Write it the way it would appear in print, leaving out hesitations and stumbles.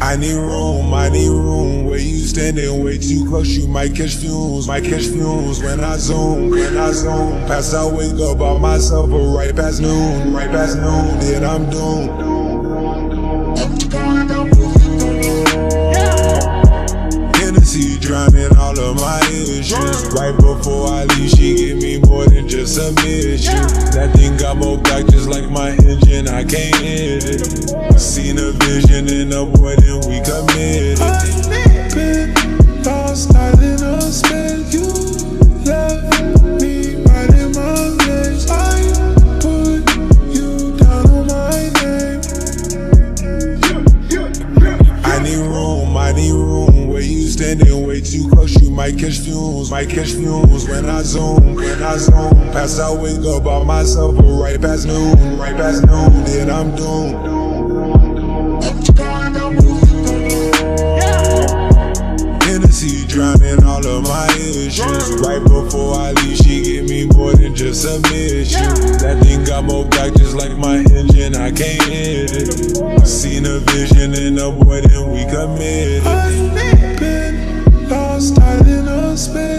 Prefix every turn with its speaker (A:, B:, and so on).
A: I need room, where you standing way too close, you might catch fumes, when I zoom, pass out, wake up by myself, but right past noon, then I'm doomed. Hennessy drowning all of my issues. Right before I leave, she give me more than just submission. That thing got more back just like my engine, I can't hit it. Seen a vision in a boy, then we committed. I've been lost, out in a spell. You left me right in my legs. I put you down on my name. I need room, where you standing way too close, you might catch fumes, when I zoom, pass out, wake up by myself, but right past noon, then I'm doomed. Hennessy drowning all of my issues. Right before I leave, she give me more than just submission. That thing got more back just like my engine, I can't hit it. Seen a vision in a boy, then we committed. I've been lost, out in a space.